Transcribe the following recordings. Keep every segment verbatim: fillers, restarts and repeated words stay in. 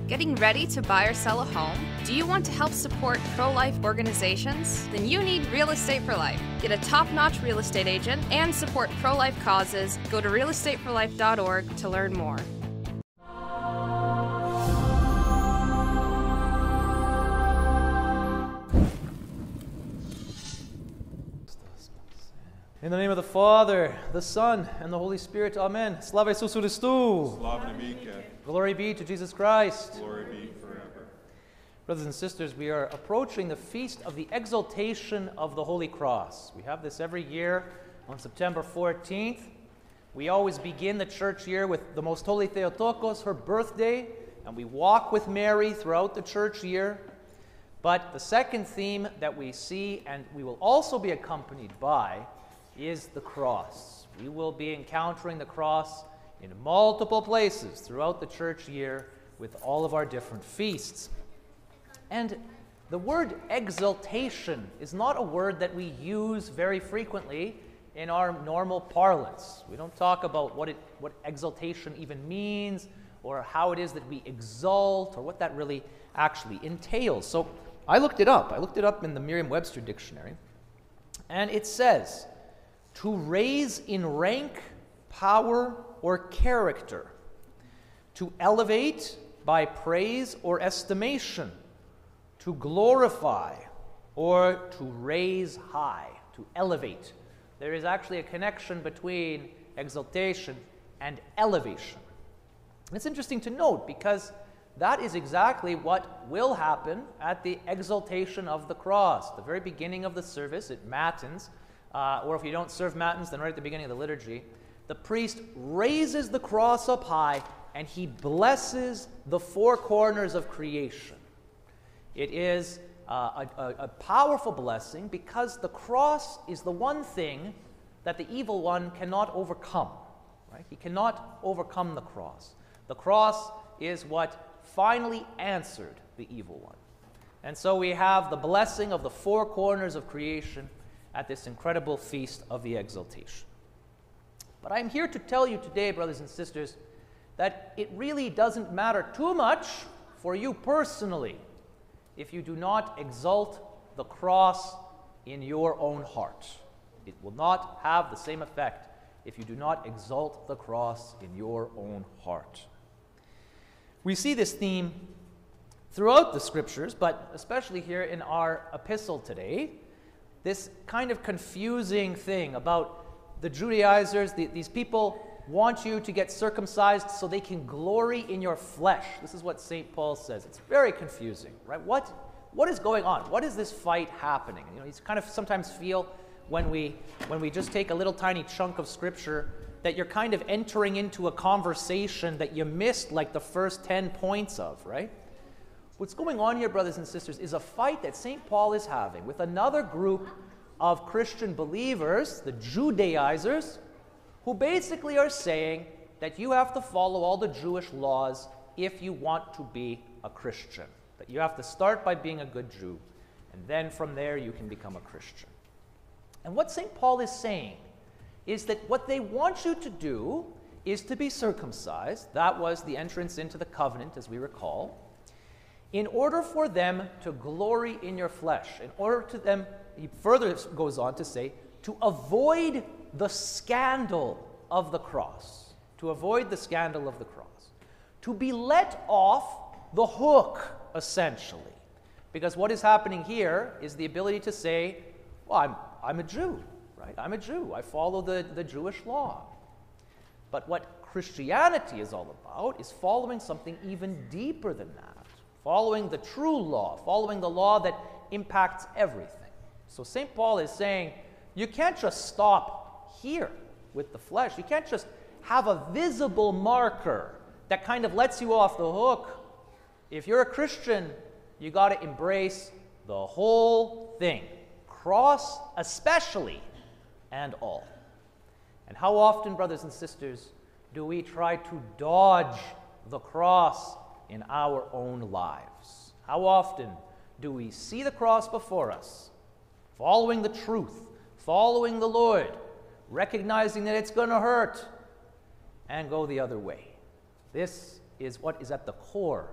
Getting ready to buy or sell a home? Do you want to help support pro-life organizations? Then you need Real Estate for Life. Get a top-notch real estate agent and support pro-life causes. Go to real estate for life dot org to learn more. In the name of the Father, the Son, and the Holy Spirit, Amen. Slava Isusu Christu. Slava Navika. Glory be to Jesus Christ. Glory be forever. Brothers and sisters, we are approaching the feast of the Exaltation of the Holy Cross. We have this every year on September fourteenth. We always begin the church year with the Most Holy Theotokos, her birthday, and we walk with Mary throughout the church year. But the second theme that we see, and we will also be accompanied by, is the cross. We will be encountering the cross in multiple places throughout the church year with all of our different feasts. And the word exaltation is not a word that we use very frequently in our normal parlance. We don't talk about what, it, what exaltation even means, or how it is that we exalt, or what that really actually entails. So I looked it up. I looked it up in the Merriam-Webster dictionary, and it says, to raise in rank, power, or character, to elevate by praise or estimation, to glorify, or to raise high, to elevate. There is actually a connection between exaltation and elevation. And it's interesting to note because that is exactly what will happen at the exaltation of the cross. The very beginning of the service at Matins, Uh, or if you don't serve Matins, then right at the beginning of the liturgy, the priest raises the cross up high and he blesses the four corners of creation. It is uh, a, a, a powerful blessing because the cross is the one thing that the evil one cannot overcome. Right? He cannot overcome the cross. The cross is what finally answered the evil one. And so we have the blessing of the four corners of creation at this incredible feast of the Exaltation. But I'm here to tell you today, brothers and sisters, that it really doesn't matter too much for you personally if you do not exalt the cross in your own heart. It will not have the same effect if you do not exalt the cross in your own heart. We see this theme throughout the scriptures, but especially here in our epistle today. This kind of confusing thing about the Judaizers, the, these people want you to get circumcised so they can glory in your flesh. This is what Saint Paul says. It's very confusing, right? What, what is going on? What is this fight happening? You know, you kind of sometimes feel when we, when we just take a little tiny chunk of scripture that you're kind of entering into a conversation that you missed like the first ten points of, right? What's going on here, brothers and sisters, is a fight that Saint Paul is having with another group of Christian believers, the Judaizers, who basically are saying that you have to follow all the Jewish laws if you want to be a Christian. That you have to start by being a good Jew, and then from there you can become a Christian. And what Saint Paul is saying is that what they want you to do is to be circumcised. That was the entrance into the covenant, as we recall. In order for them to glory in your flesh, in order to them, he further goes on to say, to avoid the scandal of the cross, to avoid the scandal of the cross, to be let off the hook, essentially. Because what is happening here is the ability to say, well, I'm, I'm a Jew, right? I'm a Jew. I follow the, the Jewish law. But what Christianity is all about is following something even deeper than that. Following the true law, following the law that impacts everything. So Saint Paul is saying, you can't just stop here with the flesh. You can't just have a visible marker that kind of lets you off the hook. If you're a Christian, you got to embrace the whole thing. Cross especially, and all. And how often, brothers and sisters, do we try to dodge the cross in our own lives? How often do we see the cross before us, following the truth, following the Lord, recognizing that it's going to hurt, and go the other way? This is what is at the core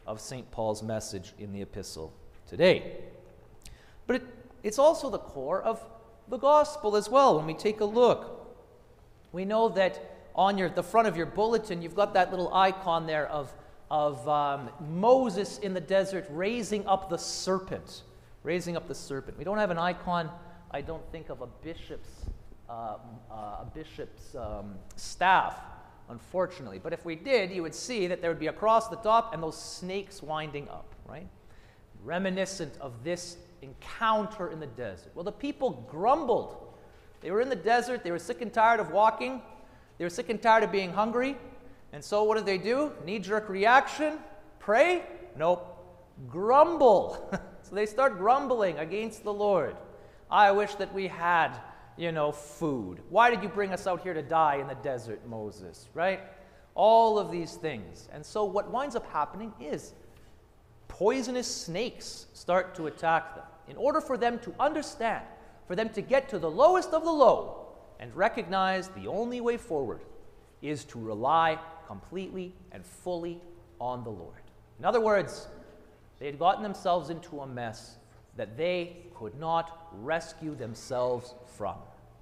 of Saint Paul's message in the epistle today. But it, it's also the core of the gospel as well. When we take a look, we know that on your, the front of your bulletin, you've got that little icon there of, of um, Moses in the desert raising up the serpent. Raising up the serpent. We don't have an icon, I don't think, of a bishop's, uh, uh, a bishop's um, staff, unfortunately. But if we did, you would see that there would be a cross at the top and those snakes winding up, right? Reminiscent of this encounter in the desert. Well, the people grumbled. They were in the desert. They were sick and tired of walking. They were sick and tired of being hungry. And so what did they do? Knee-jerk reaction? Pray? Nope. Grumble. So they start grumbling against the Lord. I wish that we had, you know, food. Why did you bring us out here to die in the desert, Moses? Right? All of these things. And so what winds up happening is poisonous snakes start to attack them. In order for them to understand, for them to get to the lowest of the low and recognize the only way forward is to rely completely and fully on the Lord. In other words, they had gotten themselves into a mess that they could not rescue themselves from.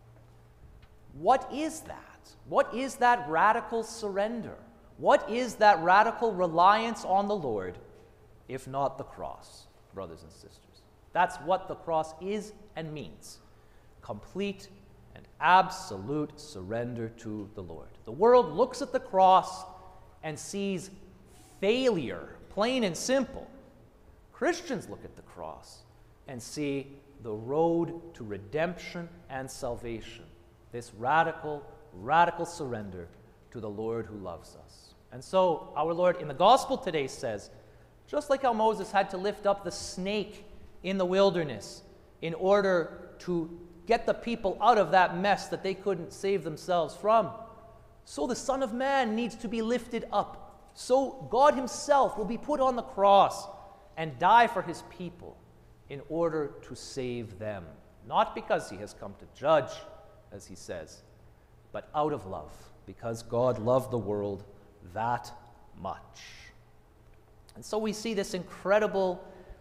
What is that? What is that radical surrender? What is that radical reliance on the Lord, if not the cross, brothers and sisters? That's what the cross is and means. Complete and absolute surrender to the Lord. The world looks at the cross and sees failure, plain and simple. Christians look at the cross and see the road to redemption and salvation. This radical, radical surrender to the Lord who loves us. And so our Lord in the gospel today says, just like how Moses had to lift up the snake in the wilderness in order to get the people out of that mess that they couldn't save themselves from, so the Son of Man needs to be lifted up. So God himself will be put on the cross and die for his people in order to save them. Not because he has come to judge, as he says, but out of love, because God loved the world that much. And so we see this incredible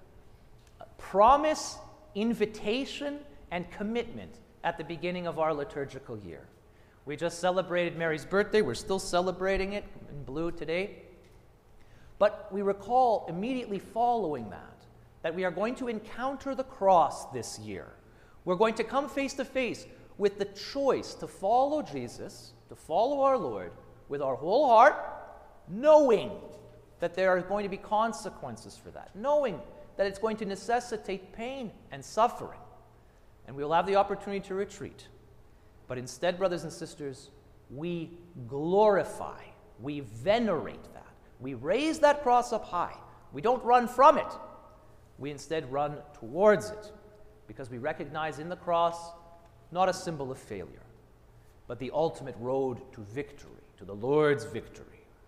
promise, invitation, and commitment at the beginning of our liturgical year. We just celebrated Mary's birthday. We're still celebrating it in blue today. But we recall immediately following that, that we are going to encounter the cross this year. We're going to come face to face with the choice to follow Jesus, to follow our Lord with our whole heart, knowing that there are going to be consequences for that, knowing that it's going to necessitate pain and suffering. And we will have the opportunity to retreat. But instead, brothers and sisters, we glorify, we venerate that. We raise that cross up high. We don't run from it. We instead run towards it, because we recognize in the cross not a symbol of failure, but the ultimate road to victory, to the Lord's victory.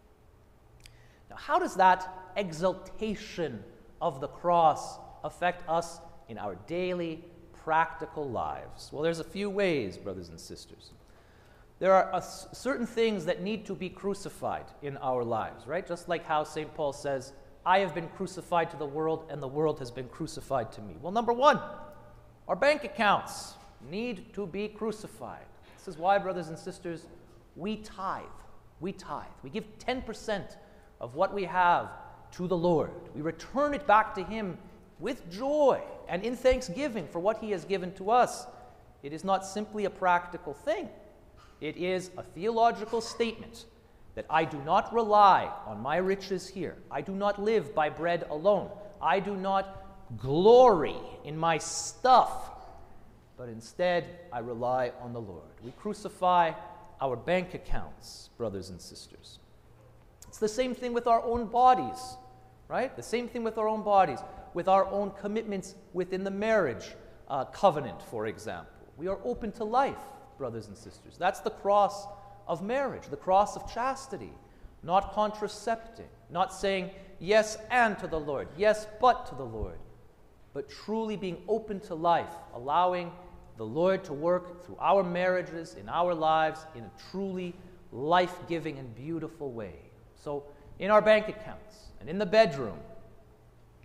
Now, how does that exaltation of the cross affect us in our daily, practical lives? Well, there's a few ways, brothers and sisters. There are a, certain things that need to be crucified in our lives, right? Just like how Saint Paul says, I have been crucified to the world, and the world has been crucified to me. Well, number one, our bank accounts need to be crucified. This is why, brothers and sisters, we tithe. We tithe. We give ten percent of what we have to the Lord. We return it back to him with joy and in thanksgiving for what he has given to us. It is not simply a practical thing. It is a theological statement that I do not rely on my riches here. I do not live by bread alone. I do not glory in my stuff, but instead I rely on the Lord. We crucify our bank accounts, brothers and sisters. It's the same thing with our own bodies, right? The same thing with our own bodies, with our own commitments within the marriage uh, covenant, for example. We are open to life, brothers and sisters. That's the cross of marriage, the cross of chastity, not contracepting, not saying yes and to the Lord, yes but to the Lord, but truly being open to life, allowing the Lord to work through our marriages, in our lives, in a truly life-giving and beautiful way. So in our bank accounts and in the bedroom,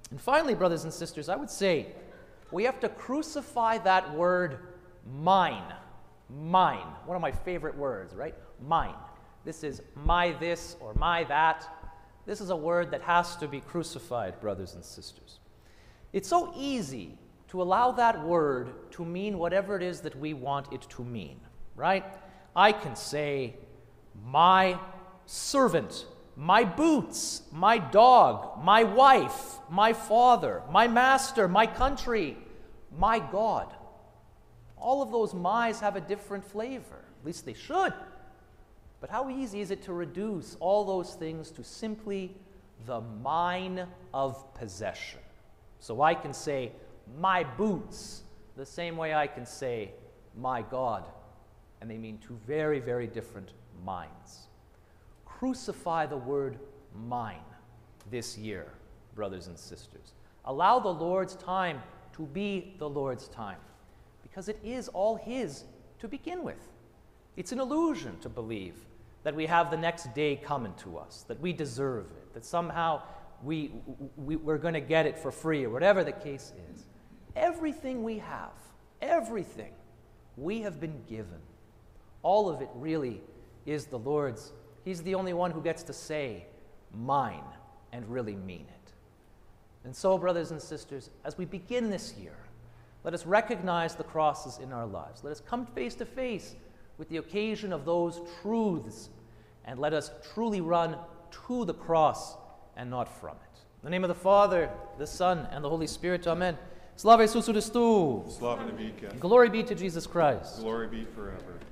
And finally, brothers and sisters, I would say we have to crucify that word mine. Mine. One of my favorite words, right? Mine. This is my this or my that. This is a word that has to be crucified, brothers and sisters. It's so easy to allow that word to mean whatever it is that we want it to mean, right? I can say my servant, my boots, my dog, my wife, my father, my master, my country, my God. All of those my's have a different flavor. At least they should. But how easy is it to reduce all those things to simply the mine of possession? So I can say my boots the same way I can say my God. And they mean two very, very different minds. Crucify the word mine this year, brothers and sisters. Allow the Lord's time to be the Lord's time, because it is all His to begin with. It's an illusion to believe that we have the next day coming to us, that we deserve it, that somehow we, we, we're going to get it for free, or whatever the case is. Everything we have, everything we have been given, all of it really is the Lord's. He's the only one who gets to say, mine, and really mean it. And so, brothers and sisters, as we begin this year, let us recognize the crosses in our lives. Let us come face to face with the occasion of those truths, and let us truly run to the cross and not from it. In the name of the Father, the Son, and the Holy Spirit, amen. Slava Isusu Christu. Slava Navika. Glory be to Jesus Christ. Glory be forever.